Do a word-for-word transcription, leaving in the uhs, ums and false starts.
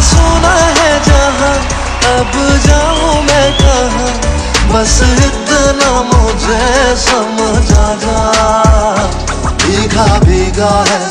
सुना है जहाँ, अब जाऊँ मैं कहाँ, बस इतना मुझे समझा जा। भीगा भीगा है